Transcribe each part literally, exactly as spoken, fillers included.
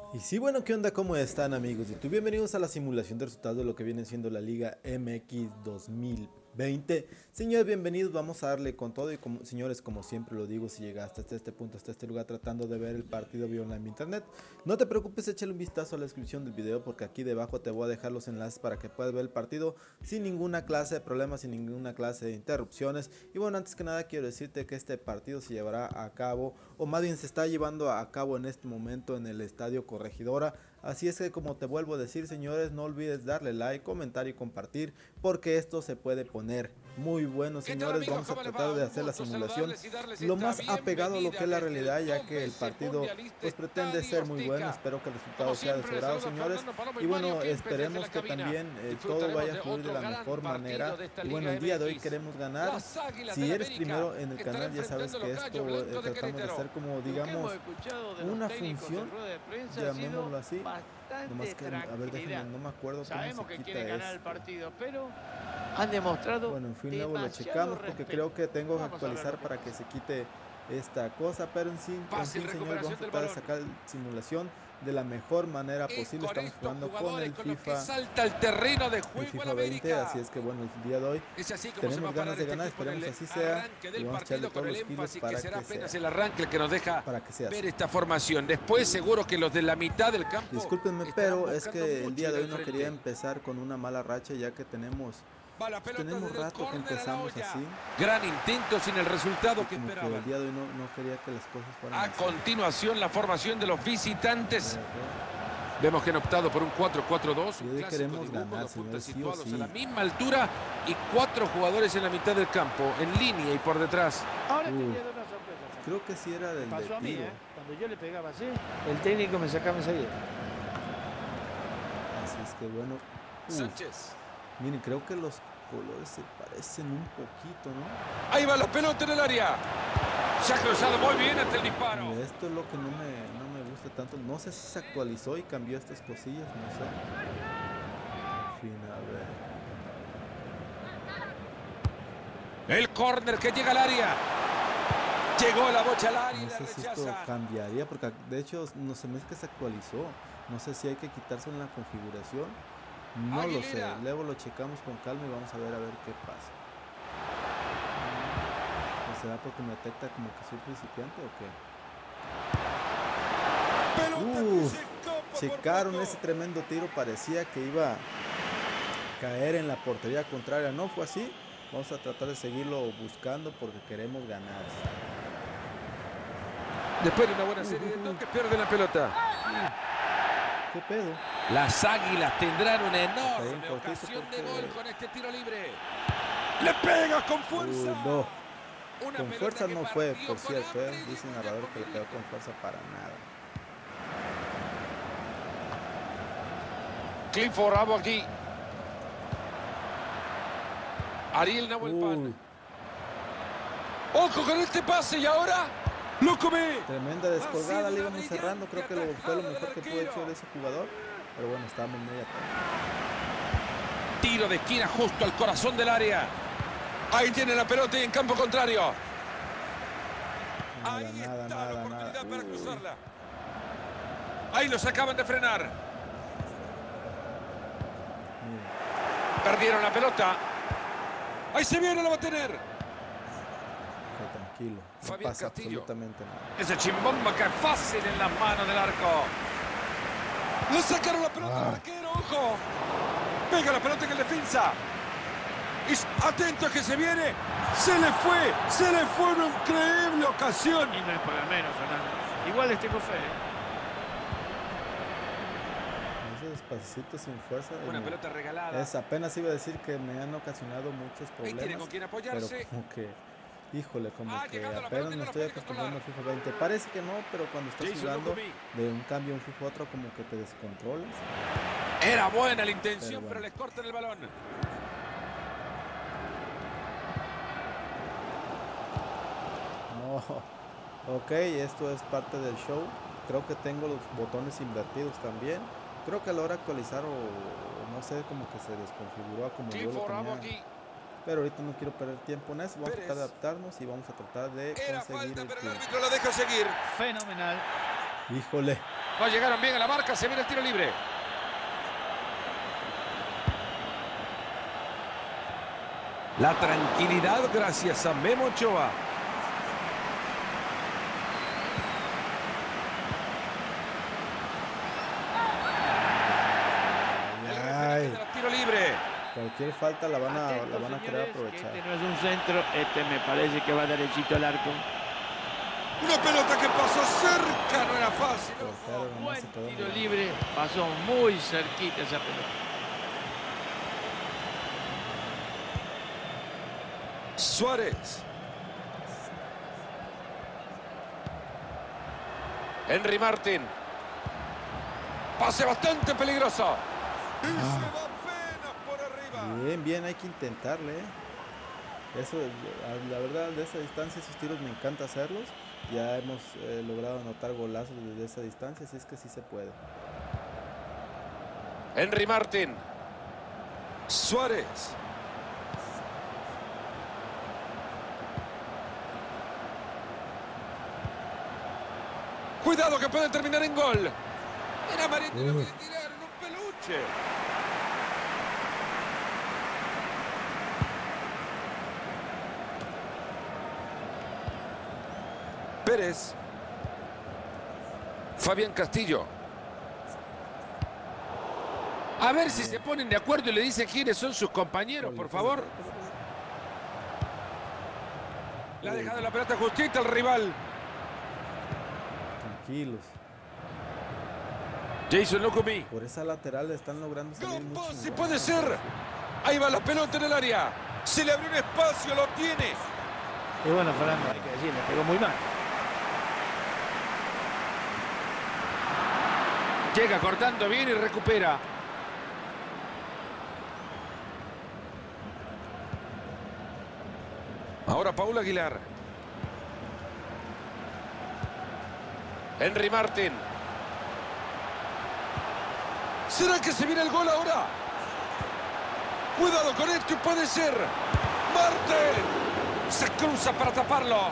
Y sí, bueno, ¿qué onda? ¿Cómo están, amigos de YouTube? Bienvenidos a la simulación de resultados de lo que viene siendo la Liga M X dos mil veinte. Señores, bienvenidos, vamos a darle con todo y como, señores, como siempre lo digo, si llegaste hasta este punto, hasta este lugar tratando de ver el partido vía online internet, no te preocupes, échale un vistazo a la descripción del video porque aquí debajo te voy a dejar los enlaces para que puedas ver el partido sin ninguna clase de problemas, sin ninguna clase de interrupciones. Y bueno, antes que nada quiero decirte que este partido se llevará a cabo, o más bien se está llevando a cabo en este momento en el Estadio Corregidora. Así es que, como te vuelvo a decir, señores, no olvides darle like, comentar y compartir porque esto se puede poner muy bueno, señores. Vamos a tratar de hacer la simulación lo más apegado a lo que es la realidad, ya que el partido pues pretende ser muy bueno. Espero que el resultado sea de su grado, señores, y bueno, esperemos que también eh, todo vaya a fluir de la mejor manera. Y bueno, el día de hoy queremos ganar. Si eres primero en el canal, ya sabes que esto eh, tratamos de hacer como, digamos, una función, llamémoslo así. Nomás que, a ver, déjenme, no me acuerdo cómo se quita esto. Partido, pero han demostrado. Bueno, en fin, luego lo checamos porque creo que tengo que actualizar para que se quite esta cosa, pero en sí, en fin, señores, vamos a tratar de sacar la simulación de la mejor manera posible. Estamos jugando con el FIFA, salta el terreno de juego el FIFA veinte, así es que bueno, el día de hoy tenemos ganas de ganar, esperemos así sea, y vamos a echarle todos los kilos para que, será apenas sea, el arranque el que nos deja para que sea ver así. esta formación. Después seguro que los de la mitad del campo, discúlpenme, pero es que el día de hoy no quería empezar con una mala racha, ya que tenemos tenemos rato que empezamos así. Gran intento sin el resultado que esperaba. esperaba. El día de hoy no, no quería que las cosas fueran A así. continuación la formación de los visitantes. Vemos que han optado por un cuatro cuatro dos. Y hoy queremos ganar, señores, sí o sí. A la misma altura y cuatro jugadores en la mitad del campo, en línea y por detrás. Ahora Uh, te voy a dar una sorpresa. creo que sí era del Pasó de a mí, tiro. ¿eh? Cuando yo le pegaba así, el técnico me sacaba enseguida. Así es que bueno. Uf, Sánchez. miren, creo que los colores se parecen un poquito, ¿no? Ahí va la pelota en el área. Se ha cruzado muy bien ante el disparo. Mira, esto es lo que no me, no me gusta tanto. No sé si se actualizó y cambió estas cosillas, no sé. En fin, a ver. El córner que llega al área. Llegó la bocha al área. No sé si esto cambiaría, porque de hecho no se me es que se actualizó. No sé si hay que quitarse en la configuración. No Aguilera. Lo sé. Luego lo checamos con calma y vamos a ver a ver qué pasa. ¿O será porque me detecta como que soy principiante o qué? Uh, checaron ese tremendo tiro. Parecía que iba a caer en la portería contraria. No fue así. Vamos a tratar de seguirlo buscando porque queremos ganar. Después de una buena serie de toques, pierde la pelota. ¿Qué pedo? Las Águilas tendrán una enorme ocasión de gol con este tiro libre. ¡Le pega con fuerza! Uh, no. Una con fuerza no fue, por cierto, ¿eh? Dice el narrador que le pegó con fuerza para nada. Clifford Rabo aquí. Ariel Nahuel Pan. ¡Ojo con este pase! Y ahora lo come. Tremenda descolgada, le íbamos cerrando. Creo que lo, fue lo mejor que pudo hacer ese jugador. Pero bueno, estábamos muy atrás. Tiro de esquina justo al corazón del área. Ahí tiene la pelota y en campo contrario. Nada, Ahí nada, está nada, la oportunidad nada. para Uy. cruzarla. Ahí los acaban de frenar. Mira. Perdieron la pelota. Ahí se viene, lo va a tener. Okay, tranquilo. No Fabián pasa Castillo. absolutamente nada. Ese chimbomba que es fácil en las manos del arco. Le sacaron la pelota Ah. al arquero, ojo. Pega la pelota en el defensa. Y atento que se viene. Se le fue, se le fue una increíble ocasión. Y no es por lo menos, Fernando. Igual les tengo fe, ¿eh? Ese despacito sin fuerza. Una eh, pelota regalada. Es, apenas iba a decir que me han ocasionado muchos Ahí tiene problemas. con quién apoyarse. Pero como que, híjole, como Ah, que llegando la apenas pelota y me no la estoy puede acostumbrando a controlar. FIFA veinte. Parece que no, pero cuando estás Jason jugando Lukumi. de un cambio a un FIFA a otro, como que te descontrolas. Era buena la intención, Pero pero, bueno. les cortan el balón. No. Ok, esto es parte del show. Creo que tengo los botones invertidos también. Creo que a la hora de actualizar o, o no sé, como que se desconfiguró a como yo lo Clifford Rabo tenía. aquí. Pero ahorita no quiero perder tiempo en eso. Vamos Pérez. a tratar de adaptarnos y vamos a tratar de Era conseguir falta, el pero el triunfo. árbitro la deja seguir. Fenomenal. Híjole. No llegaron bien a la marca, se viene el tiro libre. La tranquilidad gracias a Memo Ochoa. Ay, El tiro libre. cualquier falta la van a, Atentos, la van a querer señores, que aprovechar. Este no es un centro, este me parece que va derechito al arco. Una pelota que pasó cerca, no era fácil. Pero claro, nomás Buen se quedó tiro muy- libre, pasó muy cerquita esa pelota. Suárez. Henry Martin. Pase bastante peligroso. Y se va apenas por arriba. Bien, bien, hay que intentarle. ¿eh? Eso, la verdad, de esa distancia, esos tiros me encanta hacerlos. Ya hemos eh, logrado anotar golazos desde esa distancia, así es que sí se puede. Henry Martin. Suárez. Cuidado que puede terminar en gol. Era Marito, le voy a tirar un peluche. Pérez. Fabián Castillo. A ver si se ponen de acuerdo y le dicen quiénes son sus compañeros, por favor. Le ha dejado la pelota justita al rival. Tranquilos. Jason Lukumi. Por esa lateral están logrando salir mucho. Si puede ser. Ahí va la pelota en el área. Se le abrió un espacio, lo tiene. Y bueno, Fernando, hay que decir, le pegó muy mal. Llega cortando bien y recupera. Ahora Paul Aguilar. Henry Martin. ¿Será que se viene el gol ahora? Cuidado con esto, puede ser. Martin. Se cruza para taparlo.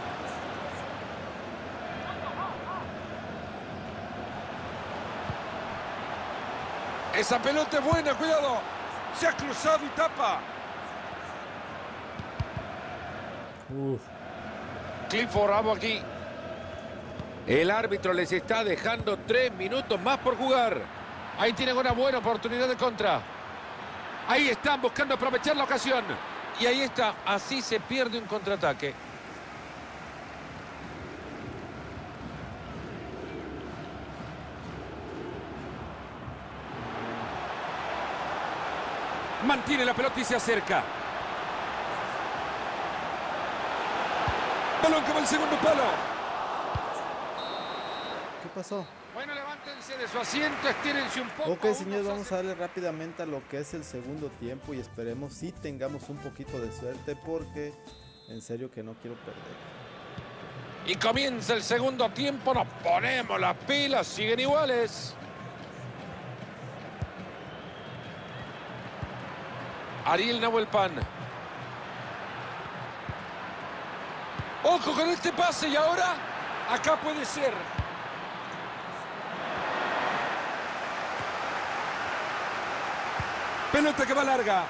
Esa pelota es buena, cuidado. Se ha cruzado y tapa. Uf. Clifford Rabo aquí. El árbitro les está dejando tres minutos más por jugar. Ahí tienen una buena oportunidad de contra. Ahí están buscando aprovechar la ocasión. Y ahí está. Así se pierde un contraataque. Mantiene la pelota y se acerca. Balón que va al segundo palo. ¿Qué pasó? Bueno, levántense de su asiento, estírense un poco. Ok, señores, Unos vamos a darle rápidamente a lo que es el segundo tiempo y esperemos si tengamos un poquito de suerte porque en serio que no quiero perder. Y comienza el segundo tiempo, nos ponemos las pilas, siguen iguales. Ariel Nahuelpan. Ojo con este pase y ahora acá puede ser. Pelota que va larga.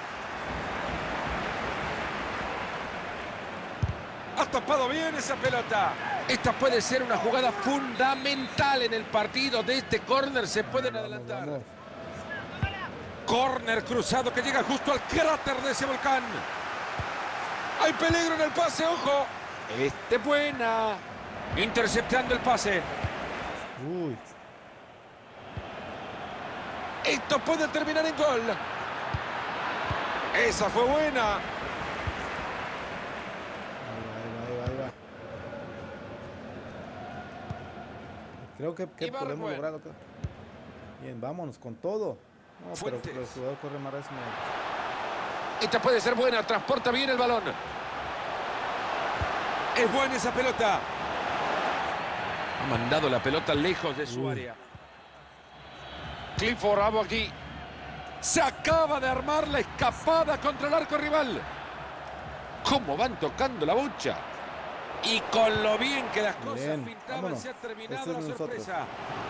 Ha tapado bien esa pelota. Esta puede ser una jugada fundamental en el partido. De este córner se pueden adelantar. Vamos. Córner cruzado que llega justo al cráter de ese volcán. Hay peligro en el pase, ojo. Este buena. Interceptando el pase. Uy. Esto puede terminar en gol. Esa fue buena. Ahí va, ahí va, ahí va, ahí va. Creo que, que Y va podemos Arbuel. lograrlo. Bien, vámonos con todo. No, pero, Fuentes. pero el jugador corre más rápido. Esta puede ser buena. Transporta bien el balón. Es buena esa pelota. Ha mandado la pelota lejos de su Uy. área. Clifford Rabo aquí. Se acaba de armar la escapada contra el arco rival. ¿Cómo van tocando la bocha? Y con lo bien que las cosas Bien, pintaban, vámonos. se ha terminado Este es la de nosotros. sorpresa.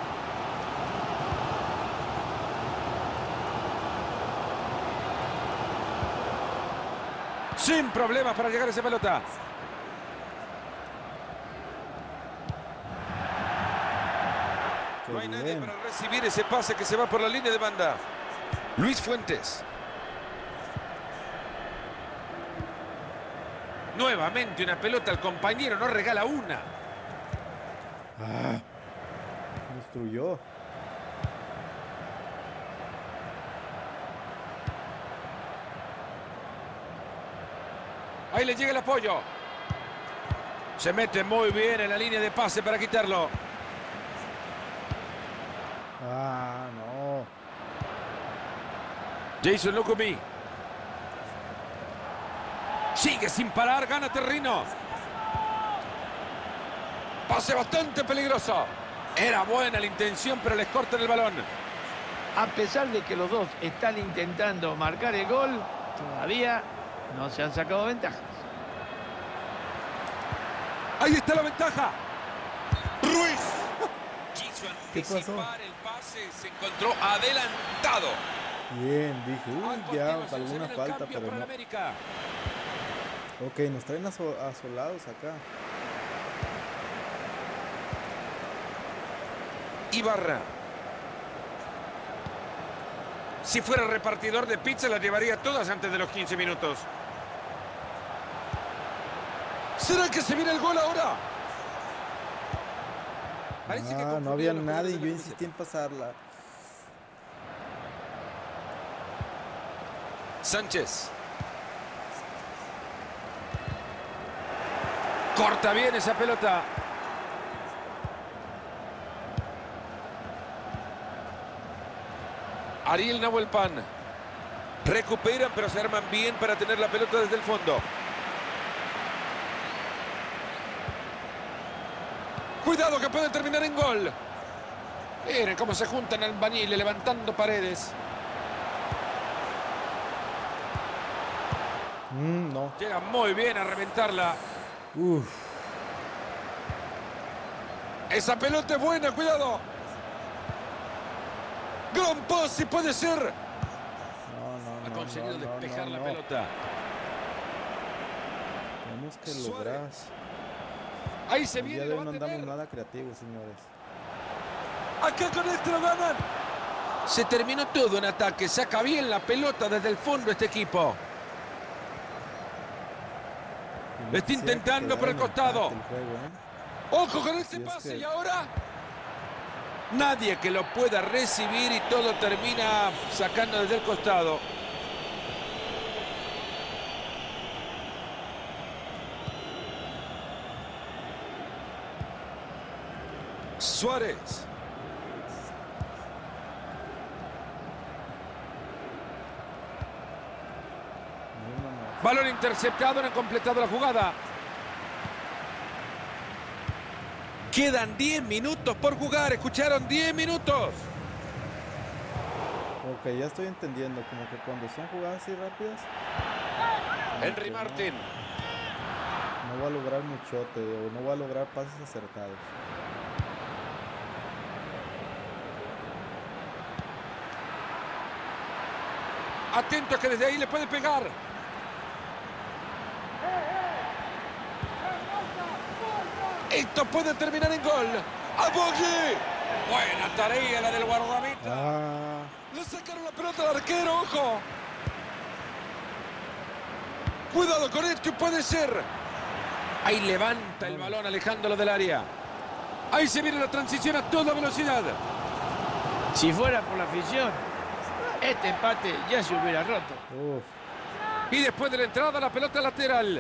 Sin problemas para llegar a esa pelota. Qué No hay nadie bien. para recibir ese pase que se va por la línea de banda. Luis Fuentes. Nuevamente una pelota al compañero, no regala una. Ah, destruyó. Ahí le llega el apoyo. Se mete muy bien en la línea de pase para quitarlo. Ah, no. Jason Lukumi. Sigue sin parar, gana terreno. Pase bastante peligroso. Era buena la intención, pero les cortan el balón. A pesar de que los dos están intentando marcar el gol, todavía no se han sacado ventajas. Ahí está la ventaja. Ruiz. Quiso ¿Qué pasó? anticipar el pase, se encontró adelantado. Bien, dije, A uy, ya, continuación se alguna viene el falta, cambio pero para el no. América. Ok, nos traen aso- asolados acá. Ibarra. Si fuera repartidor de pizza, las llevaría todas antes de los quince minutos. ¿Será que se viene el gol ahora? Parece que Ah, no confundió había los nadie, colores de yo la insistí en pasarla. Sánchez. Corta bien esa pelota. Ariel Nahuelpan. Recuperan, pero se arman bien para tener la pelota desde el fondo. Cuidado que puede terminar en gol. Miren cómo se juntan albañiles levantando paredes. Mm, no. Llega muy bien a reventarla. Uf. Esa pelota es buena, cuidado. Gran pase puede ser. No, no, Ha no, conseguido no, no, despejar no, la no. pelota. Tenemos que Suárez. lograr. Ahí se El día viene, de lo hoy va no a andamos tener. nada creativos, señores. Acá con este lo ganan. Se terminó todo en ataque. Saca bien la pelota desde el fondo este equipo. Y Está quisiera que intentando por el quedara en costado. empate el juego, ¿eh? Ojo con este Si es pase que- y ahora nadie que lo pueda recibir y todo termina sacando desde el costado. Suárez. Ni uno más. Balón interceptado, no han completado la jugada. Quedan diez minutos por jugar. ¿Escucharon? diez minutos. Ok, ya estoy entendiendo, como que cuando son jugadas así rápidas, como Henry que no- Martin. No va a lograr muchote o no va a lograr pases acertados. Atento que desde ahí le puede pegar. Esto puede terminar en gol. ¡Abogue! Buena tarea la del guardameta. Ah, Le sacaron la pelota al arquero, ojo. Cuidado con esto, puede ser. Ahí levanta el balón alejándolo del área. Ahí se viene la transición a toda velocidad. Si fuera por la afición, este empate ya se hubiera roto. uf. Y después de la entrada, la pelota lateral.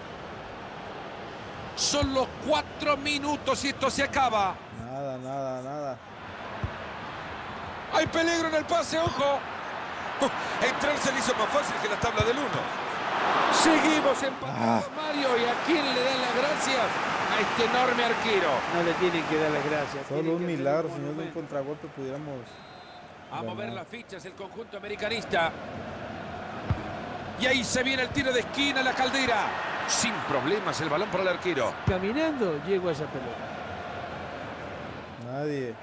Solo cuatro minutos y esto se acaba. Nada, nada, nada. Hay peligro en el pase, ojo. Entrar se le hizo más fácil que la tabla del uno. Seguimos empatados, Mario. ¿Y a quién le dan las gracias? A este enorme arquero. No le tienen que dar las gracias. Solo tienen un que hacer milagro, un si no es de un monumento. contragolpe pudiéramos A mover ganar. las fichas el conjunto americanista. Y ahí se viene el tiro de esquina, la Caldera. Sin problemas el balón para el arquero. Caminando llego a esa pelota. Nadie.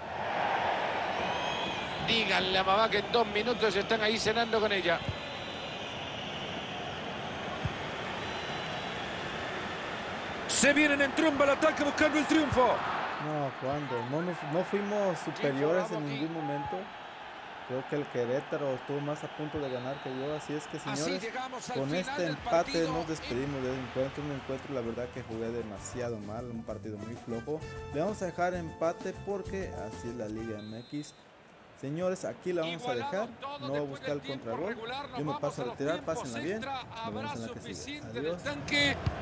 Díganle a mamá que en dos minutos están ahí cenando con ella. Se vienen en tromba al ataque buscando el triunfo. No, ¿cuándo? No, nos- no fuimos superiores en ningún momento. Creo que el Querétaro estuvo más a punto de ganar que yo. Así es que, señores, con este empate nos despedimos del encuentro. Un encuentro, la verdad, que jugué demasiado mal. Un partido muy flojo. Le vamos a dejar empate porque así es la Liga M X. Señores, aquí la vamos a dejar. No voy a buscar el contragol. Yo me paso a retirar. Pásenla bien. Nos vemos en la que sigue. Adiós.